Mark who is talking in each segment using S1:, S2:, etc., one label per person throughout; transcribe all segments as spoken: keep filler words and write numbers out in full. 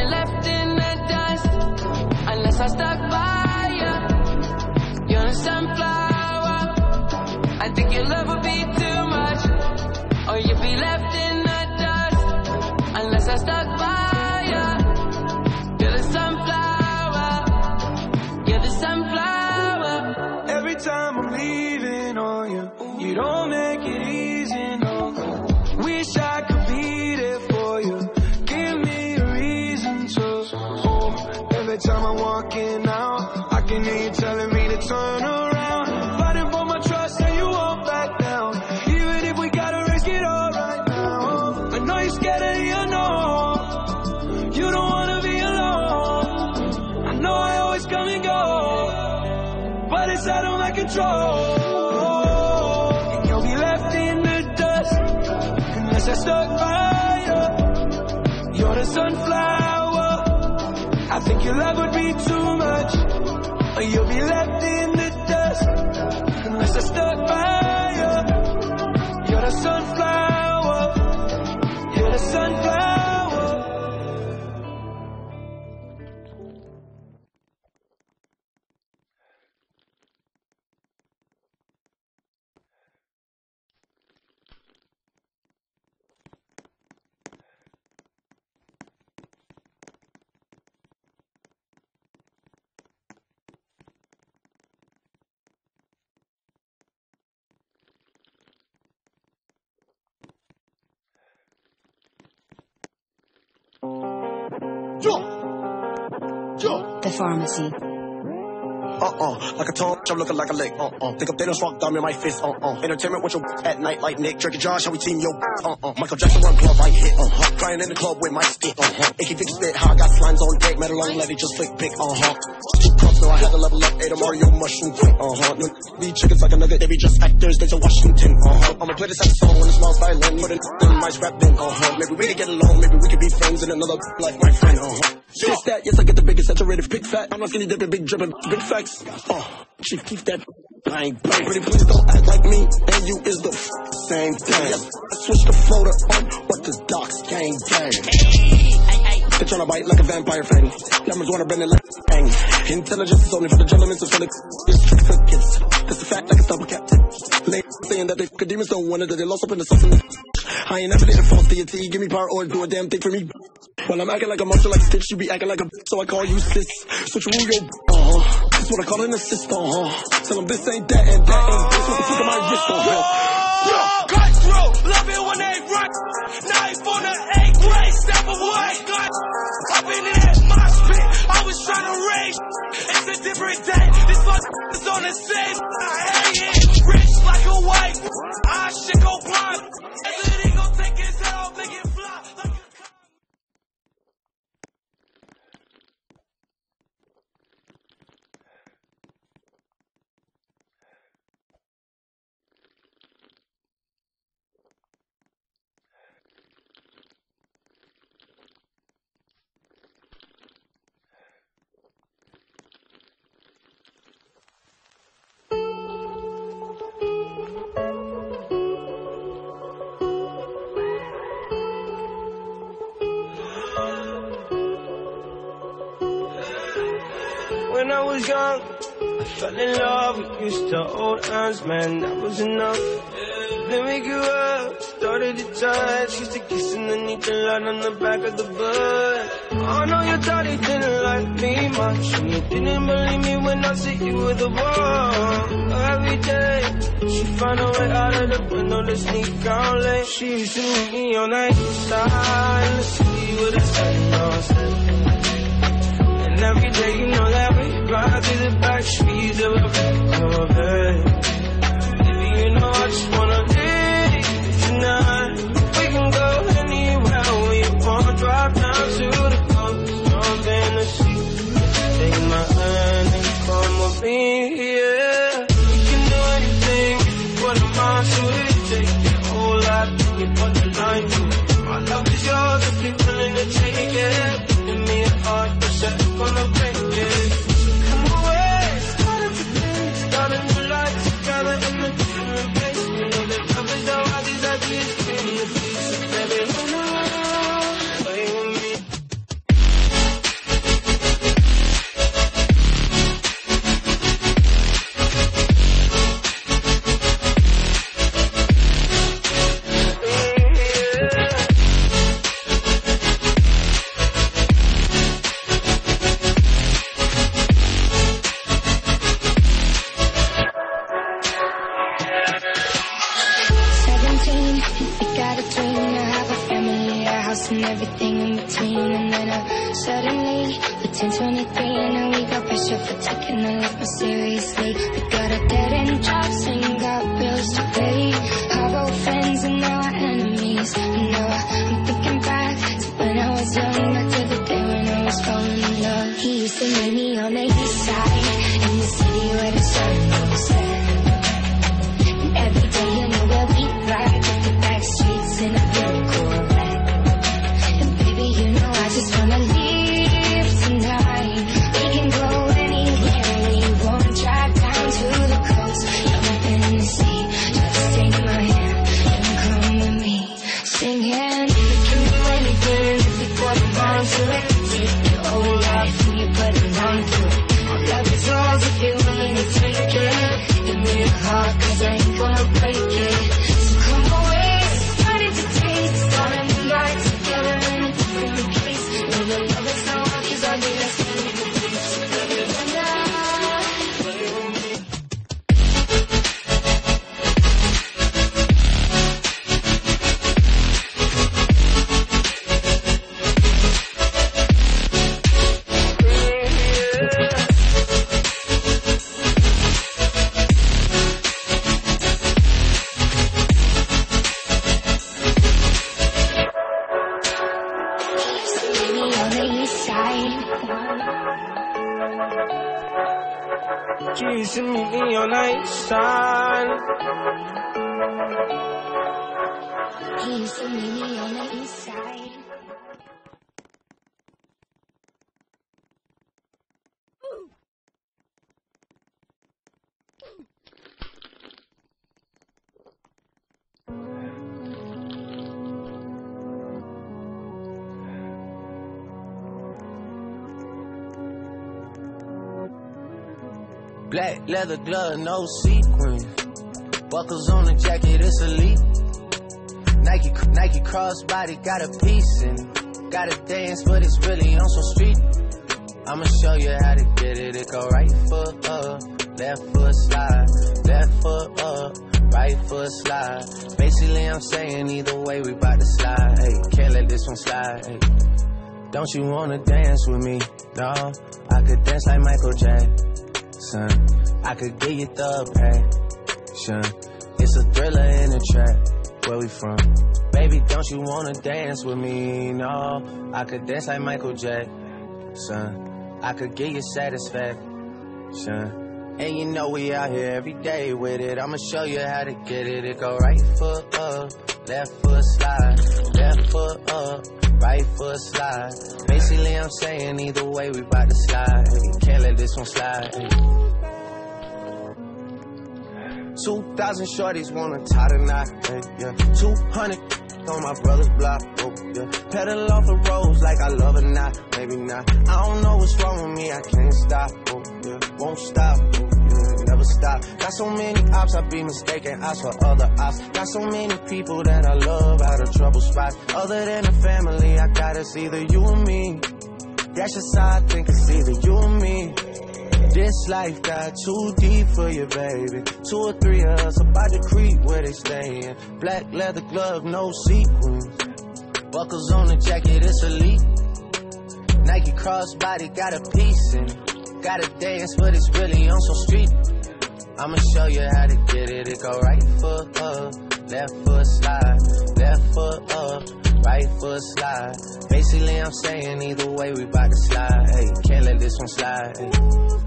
S1: left in the dust unless I stuck by you. You're a sunflower. I think your love would be too much, or you'd be left in the dust unless I stuck by you. You're the sunflower. You're the sunflower.
S2: Every time I'm leaving on you, you don't make it easy, no. Wish I could be there for you. Give me a reason to. Oh, every time I'm walking out, I can hear you telling me to turn around. Fighting for my trust and you won't back down. Even if we gotta risk it all right now. I know you're scared of the unknown. You don't wanna be alone. I know I always come and go, but it's out of my control. And you'll be left in the dust unless I stuck by you. You're the sunflower. I think your love would be too much, or you'll be left in the dust unless I stuck by you. You're the sunflower. You're the sunflower.
S3: The pharmacy.
S4: Uh-uh, like a tongue, I'm looking like a lick. Uh-uh, think I'm Thanos, rock thumb in my fist. Uh-uh, entertainment with your at night like Nick. Drinking Josh, how we team yo. Uh-uh, Michael Jackson run glove, I hit. Uh-huh, crying in the club with my stick. Uh-huh, Icky Vic spit, how I got slimes on deck. Metal lung, let it just flick pick. Uh-huh, two cups, so I had to level up. Ate a Mario mushroom quick. Uh-huh, no, these chickens like a nugget, they be just actors. They to Washington. Uh-huh, I'ma play this at song when it smells violin. Put it in my scrap bin. Uh-huh, maybe we could get along, maybe we could be friends in another life, my friend. Uh-huh, this that, yes I get the biggest saturated pick fat. I'm not skinny dipping, big dripping, big facts. Uh, Chief, keep that bang bang. Pretty please don't act like me and you is the f same thing. Yes, I switch the floater on what the docs gang gang. They tryna bite like a vampire fang. Diamonds wanna bend it like bang. Intelligence is only for the gentlemen, so Felix is trick for kids. That's a fact like a double captain. Late saying that they could demons don't want it, that they lost up in the sauce. I ain't never did a false deity. Give me power or do a damn thing for me. When I'm acting like a monster like Stitch, you be acting like a so I call you sis. Switch rule yo, uh-huh. That's what I call an assist, uh-huh. Tell them this ain't that and that ain't this. What the fuck am I wrist on hell?
S2: Cutthroat, love it when they rock. Knife on the eighth grade, step away. I've been in that mosh pit, I was trying to rage. It's a different day, this fuck is on the same. I hate it, rich like a wife. I shit go blind. Everything gon' take his head off, make it fly. Like a when I was young, I fell in love. We used to hold hands, man, that was enough. Then we grew up, started to touch. Used to kiss underneath the light on the back of the bus. I know your daddy didn't like me much, and you didn't believe me when I said you were the one. Every day, she found a way out of the window to sneak out late. She used to meet me on the east side in the city with a sun on set. And every day, you know that we ride through the back streets of a Corvette. Baby, you know I just wanna live tonight. We can go anywhere we want. Drive down to the coast, jump in the sea. Take my hand and come with me, yeah. We can do anything if you put a mind to it. Take your whole life and you put the line to it. My love is yours if you're willing to take it. Give me a heart, but set gonna break it.
S3: in between. And then uh, suddenly, we're ten twenty-three, and now we got pressure for taking our life more seriously. We got a dead end jobs and got bills to pay. Our old friends and now our enemies. And now I'm thinking back to when I was young, back to the day when I was falling in love. He used to meet me on the east side, in the city where the sun goes down. And every day you know where we ride, with the back streets in a vehicle ride. And baby, you know I just wanna leave tonight. We can go anywhere we want, drive down to the coast, jump in the sea. Just take my hand and come with me, singing. We can do anything if we put our mind to it. Take your whole life and you put a line to it. Our love is ours if you're willing to take it. Give me your heart, cause I ain't gonna break it. So come away, starting to taste. Starting the light together in a different place. No, the love is not one, cause I think that's what it is. So baby, when
S2: Kissing me in your nightstand.
S3: he used to meet me on the east side.
S5: Black leather glove, no sequin. Buckles on the jacket, it's elite. Nike, Nike crossbody, got a piece in. Gotta dance, but it's really on some street. I'ma show you how to get it. It go right foot up, left foot slide, left foot up, right foot slide. Basically, I'm saying either way, we bout to slide. Hey, can't let this one slide. Hey. Don't you wanna dance with me? No, I could dance like Michael Jackson. Son, I could get you the passion. It's a thriller in a trap. Where we from? Baby, don't you wanna dance with me? No, I could dance like Michael Jackson. I could get you satisfaction. And you know we out here every day with it. I'ma show you how to get it. It go right foot up, left foot slide, left foot up, right foot slide. Basically, I'm saying either way, we bout to slide. Hey, can't let this one slide. Hey. Two thousand shorties wanna tie the knot. Hey, yeah. Two hundred on my brother's block. Oh, yeah. Pedal off the roads like I love or not. Maybe not. I don't know what's wrong with me. I can't stop. Oh, yeah. Won't stop. Oh, yeah. Never stop. Got so many ops, I be mistaken ops for other ops. Got so many people that I love out of trouble spots. Other than the family, I got it's either you or me. That's just how I think it's either you or me. This life got too deep for you, baby. Two or three of us about to creep where they stayin'. Black leather glove, no sequins. Buckles on the jacket, it's elite. Nike crossbody, got a piece in. Gotta dance, but it's really on some street. I'ma show you how to get it. It go right foot up, left foot slide, left foot up, right foot slide. Basically, I'm saying either way, we bout to slide. Hey, can't let this one slide. Hey.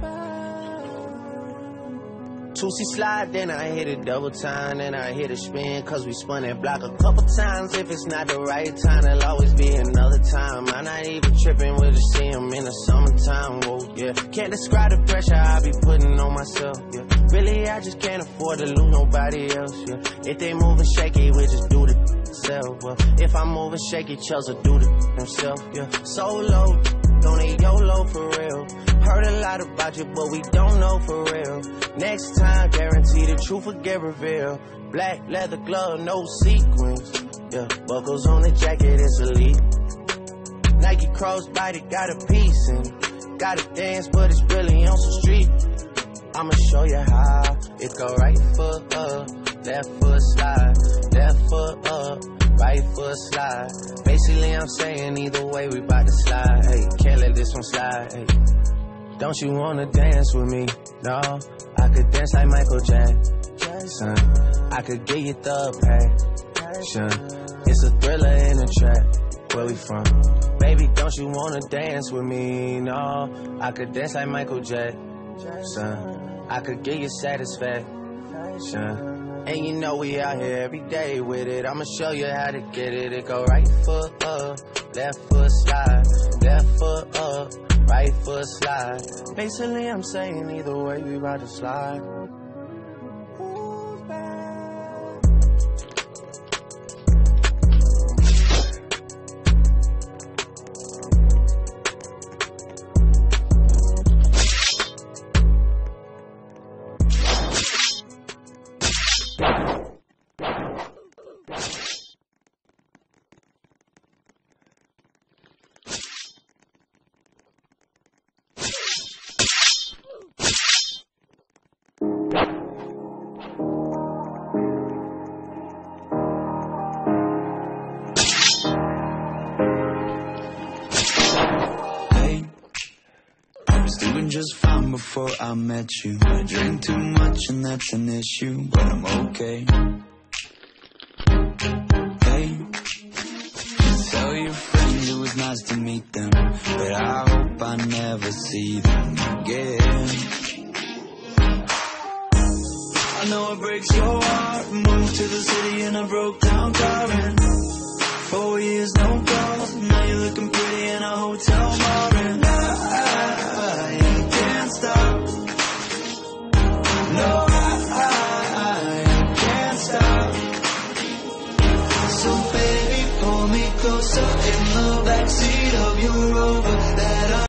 S5: two C slide, then I hit it double time, then I hit a spin, cause we spun that block a couple times. If it's not the right time, there'll always be another time. I'm not even tripping, we'll just see him in the summertime, whoa, yeah. Can't describe the pressure I be putting on myself, yeah. Really, I just can't afford to lose nobody else, yeah. If they moving shaky, we just do the self, well. If I'm moving shaky, Chelsea do the himself, yeah. Solo, don't need YOLO for real. Heard a lot about you, but we don't know for real. Next time, guarantee the truth will get revealed. Black leather glove, no sequins. Yeah, buckles on the jacket, it's elite. Nike crossbody, got a piece in. Gotta dance, but it's really on some street. I'ma show you how. It go right foot up, left foot slide, left foot up, right foot slide. Basically, I'm saying either way, we bout to slide. Hey, can't let this one slide. Hey, don't you wanna dance with me? No, I could dance like Michael Jackson. I could get you the passion. It's a thriller in a track. Where we from? Baby, don't you wanna dance with me? No, I could dance like Michael Jackson. I could give you satisfaction. And you know we out here every day with it. I'ma show you how to get it. It go right foot up, left foot slide, left foot up, right foot slide. Basically, I'm saying either way, we about to slide.
S6: Just fine before I met you. I drink too much and that's an issue, but I'm okay. Hey, just tell your friends it was nice to meet them, but I hope I never see them again. I know it breaks your heart. Moved to the city in a broke down car, and four years no calls. Now you're looking pretty in a hotel bar, and I, I, I stop. No, I, I, I can't stop. So baby, pull me closer in the backseat of your Rover that I